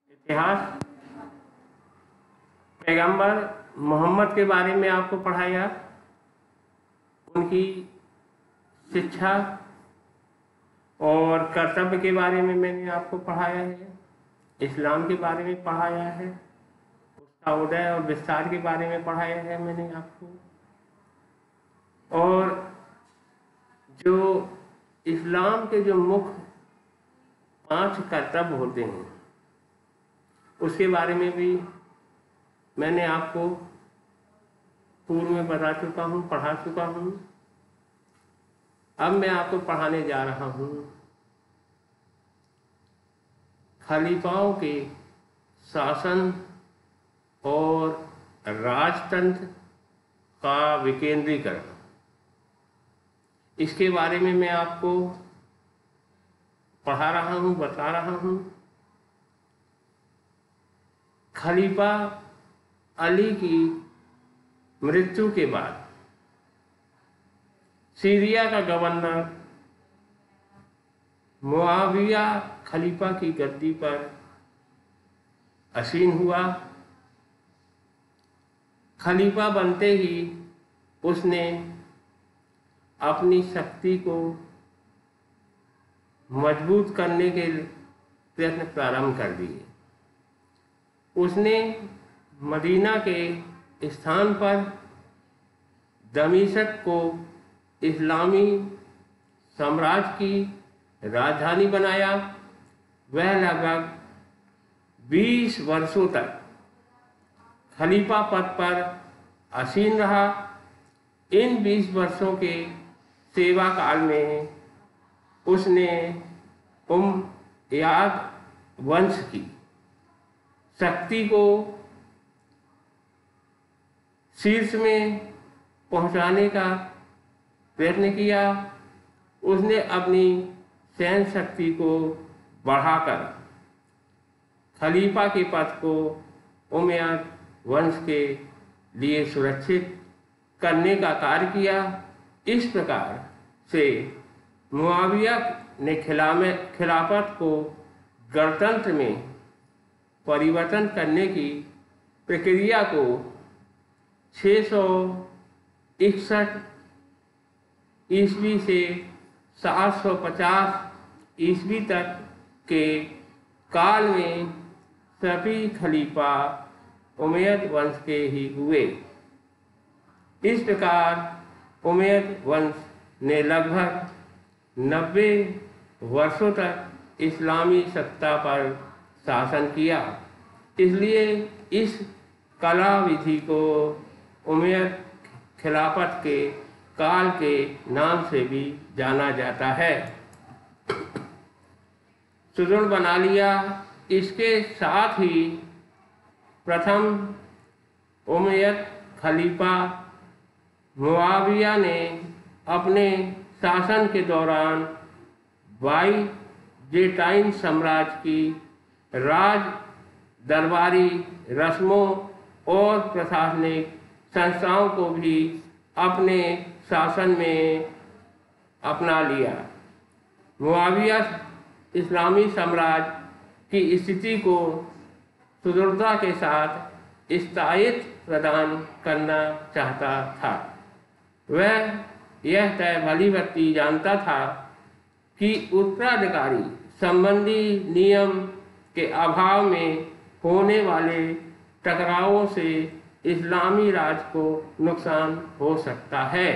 इतिहास पैगंबर मोहम्मद के बारे में आपको पढ़ाया, उनकी शिक्षा और कर्तव्य के बारे में मैंने आपको पढ़ाया है, इस्लाम के बारे में पढ़ाया है, उसका उदय और विस्तार के बारे में पढ़ाया है मैंने आपको। और जो इस्लाम के जो मुख्य 5 कर्तव्य होते हैं उसके बारे में भी मैंने आपको पूर्व में बता चुका हूँ, पढ़ा चुका हूँ। अब मैं आपको पढ़ाने जा रहा हूँ खलीफाओं के शासन और राजतंत्र का विकेंद्रीकरण। इसके बारे में मैं आपको पढ़ा रहा हूँ, बता रहा हूँ। खलीफा अली की मृत्यु के बाद सीरिया का गवर्नर मुआविया खलीफा की गद्दी पर आसीन हुआ। खलीफा बनते ही उसने अपनी शक्ति को मजबूत करने के प्रयत्न प्रारंभ कर दिए। उसने मदीना के स्थान पर दमिश्क को इस्लामी साम्राज्य की राजधानी बनाया। वह लगभग 20 वर्षों तक खलीफा पद पर आसीन रहा। इन 20 वर्षों के सेवा काल में उसने उमय्यद वंश की शक्ति को शीर्ष में पहुंचाने का प्रयत्न किया। उसने अपनी सैन्य शक्ति को बढ़ाकर खलीफा के पद को उमय्यद वंश के लिए सुरक्षित करने का कार्य किया। इस प्रकार से मुआविया ने खिलाफत को गणतंत्र में परिवर्तन करने की प्रक्रिया को 661 ईस्वी से 750 ईस्वी तक के काल में सभी खलीफा उमय्यद वंश के ही हुए। इस प्रकार उमय्यद वंश ने लगभग 90 वर्षों तक इस्लामी सत्ता पर शासन किया। इसलिए इस कला विधि को उमय्यद खिलाफत के काल के नाम से भी जाना जाता है। सुदृढ़ बना लिया। इसके साथ ही प्रथम उमय्यद खलीफा मुआविया ने अपने शासन के दौरान बाइजेंटाइन साम्राज्य की राज दरबारी रस्मों और प्रशासनिक संस्थाओं को भी अपने शासन में अपना लिया। मुआविया इस्लामी साम्राज्य की स्थिति को सुदृढ़ता के साथ स्थायित्व प्रदान करना चाहता था। वह यह तय भली भांति जानता था कि उत्तराधिकारी संबंधी नियम के अभाव में होने वाले टकरावों से इस्लामी राज को नुकसान हो सकता है।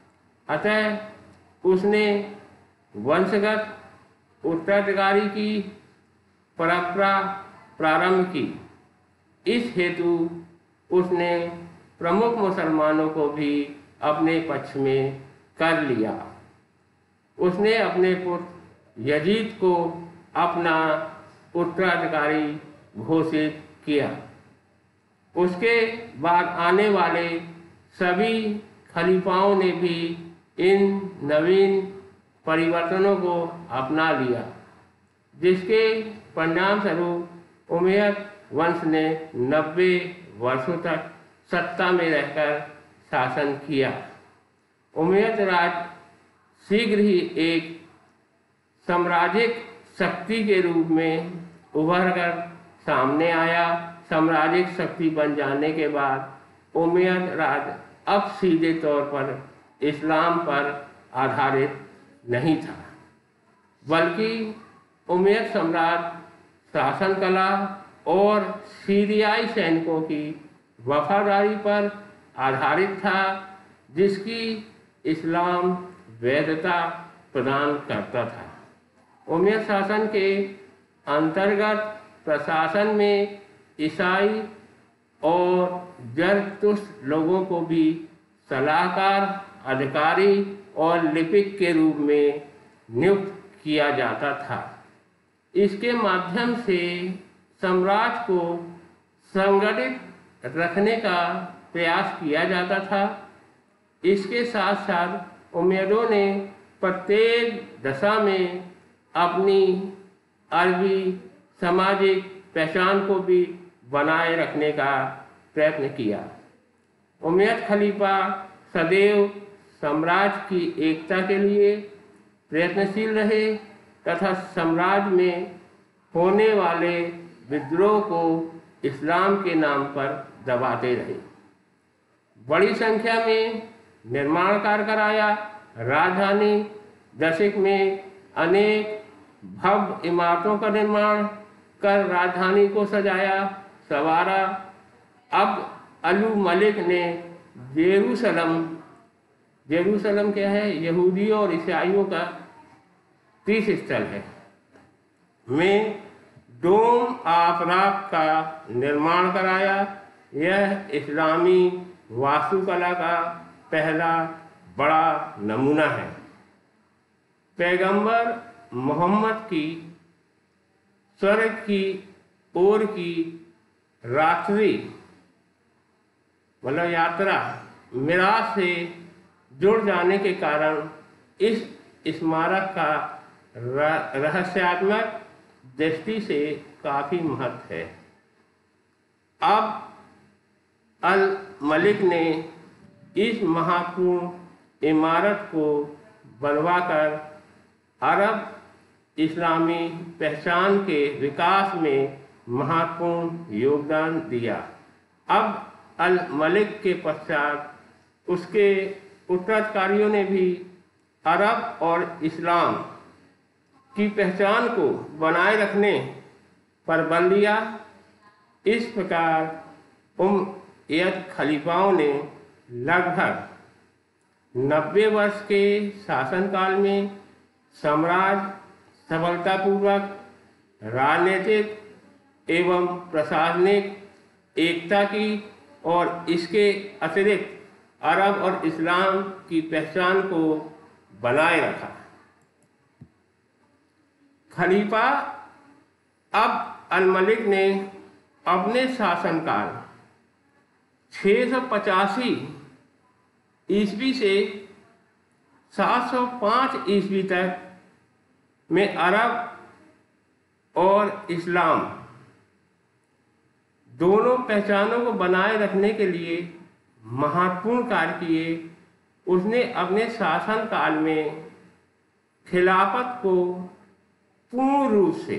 अतः उसने वंशगत उत्तराधिकारी की परंपरा प्रारंभ की। इस हेतु उसने प्रमुख मुसलमानों को भी अपने पक्ष में कर लिया। उसने अपने पुत्र यजीद को अपना उत्तराधिकारी घोषित किया। उसके बाद आने वाले सभी खलीफाओं ने भी इन नवीन परिवर्तनों को अपना लिया, जिसके परिणाम स्वरूप उमय्यद वंश ने 90 वर्षों तक सत्ता में रहकर शासन किया। उमय्यद राज शीघ्र ही एक साम्राज्यिक शक्ति के रूप में उभर कर सामने आया। साम्राज्यिक शक्ति बन जाने के बाद उमैयद राज अब सीधे तौर पर इस्लाम पर आधारित नहीं था, बल्कि उमैयद सम्राट शासन कला और सीरियाई सैनिकों की वफादारी पर आधारित था, जिसकी इस्लाम वैधता प्रदान करता था। उमैयद शासन के अंतर्गत प्रशासन में ईसाई और जरतुश्त लोगों को भी सलाहकार, अधिकारी और लिपिक के रूप में नियुक्त किया जाता था। इसके माध्यम से साम्राज्य को संगठित रखने का प्रयास किया जाता था। इसके साथ साथ उमैयदों ने प्रत्येक दशा में अपनी अरबी सामाजिक पहचान को भी बनाए रखने का प्रयत्न किया। उमैयद खलीफा सदैव साम्राज्य की एकता के लिए प्रयत्नशील रहे तथा साम्राज्य में होने वाले विद्रोह को इस्लाम के नाम पर दबाते रहे। बड़ी संख्या में निर्माण कार्य कराया। राजधानी दमिश्क में अनेक भव्य इमारतों का निर्माण कर राजधानी को सजाया संवारा। अब अलू मलिक ने जेरूसलम क्या है, यहूदियों और ईसाइयों का तीर्थ स्थल है, में डोम ऑफ का निर्माण कराया। यह इस्लामी वास्तुकला का पहला बड़ा नमूना है। पैगंबर मोहम्मद की स्वर्ग की ओर की रात्रि मतलब यात्रा मिराज से जुड़ जाने के कारण इस स्मारक का रहस्यात्मक दृष्टि से काफ़ी महत्व है। अब अल मलिक ने इस महत्वपूर्ण इमारत को बनवाकर अरब इस्लामी पहचान के विकास में महत्वपूर्ण योगदान दिया। अब अल मलिक के पश्चात उसके उत्तराधिकारियों ने भी अरब और इस्लाम की पहचान को बनाए रखने पर बल दिया। इस प्रकार उमैयद खलीफाओं ने लगभग 90 वर्ष के शासनकाल में साम्राज्य सफलतापूर्वक राजनीतिक एवं प्रशासनिक एकता की और इसके अतिरिक्त अरब और इस्लाम की पहचान को बनाए रखा। खलीफा अब अल मलिक ने अपने शासनकाल 685 ईस्वी से 705 ईस्वी तक में अरब और इस्लाम दोनों पहचानों को बनाए रखने के लिए महत्वपूर्ण कार्य किए। उसने अपने शासन काल में खिलाफत को पूर्ण रूप से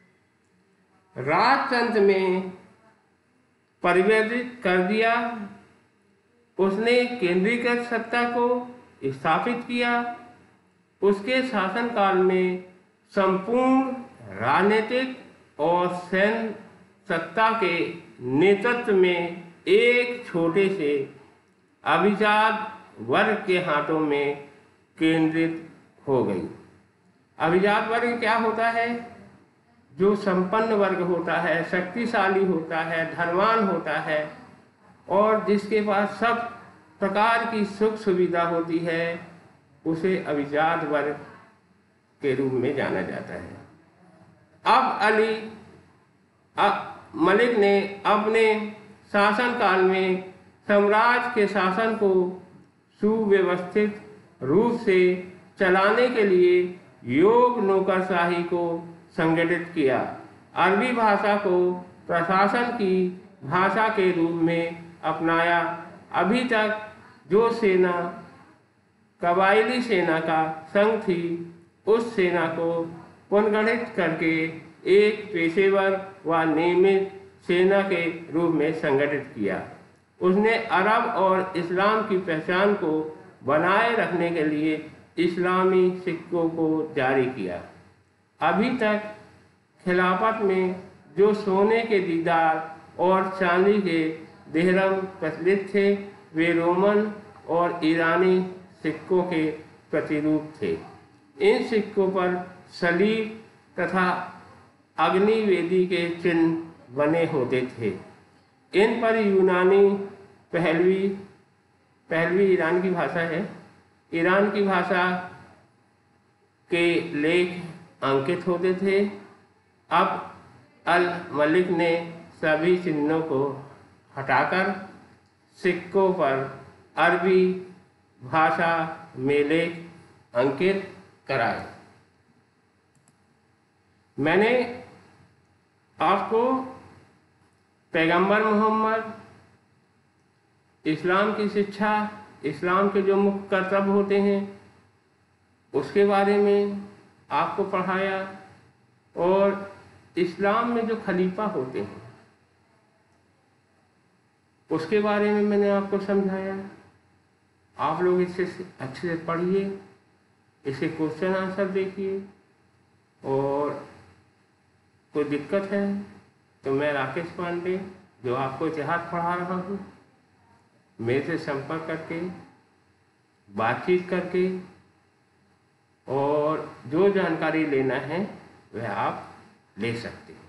राजतंत्र में परिवर्तित कर दिया। उसने केंद्रीकृत सत्ता को स्थापित किया। उसके शासनकाल में संपूर्ण राजनीतिक और सैन्य सत्ता के नेतृत्व में एक छोटे से अभिजात वर्ग के हाथों में केंद्रित हो गई। अभिजात वर्ग क्या होता है? जो संपन्न वर्ग होता है, शक्तिशाली होता है, धनवान होता है और जिसके पास सब प्रकार की सुख सुविधा होती है, उसे अभिजात वर्ग के रूप में जाना जाता है। अब मलिक ने अपने शासनकाल में साम्राज्य के शासन को सुव्यवस्थित रूप से चलाने के लिए योग नौकरशाही को संगठित किया। अरबी भाषा को प्रशासन की भाषा के रूप में अपनाया। अभी तक जो सेना कबायली सेना का संघ थी, उस सेना को पुनर्गठित करके एक पेशेवर व नियमित सेना के रूप में संगठित किया। उसने अरब और इस्लाम की पहचान को बनाए रखने के लिए इस्लामी सिक्कों को जारी किया। अभी तक खिलाफत में जो सोने के दीदार और चांदी के दिहरम प्रचलित थे, वे रोमन और ईरानी सिक्कों के प्रतिरूप थे। इन सिक्कों पर सलीब तथा अग्निवेदी के चिन्ह बने होते थे। इन पर यूनानी पहलवी ईरान की भाषा है, ईरान की भाषा के लेख अंकित होते थे। अब अल मलिक ने सभी चिन्हों को हटाकर सिक्कों पर अरबी भाषा में लेख अंकित कराए। मैंने आपको पैगंबर मोहम्मद, इस्लाम की शिक्षा, इस्लाम के जो मुख्य कर्तव्य होते हैं उसके बारे में आपको पढ़ाया, और इस्लाम में जो खलीफा होते हैं उसके बारे में मैंने आपको समझाया। आप लोग इसे अच्छे से पढ़िए, इसके क्वेश्चन आंसर देखिए, और कोई दिक्कत है तो मैं राकेश पांडे, जो आपको इतिहास पढ़ा रहा हूँ, मेरे से संपर्क करके, बातचीत करके, और जो जानकारी लेना है वह आप ले सकते हैं।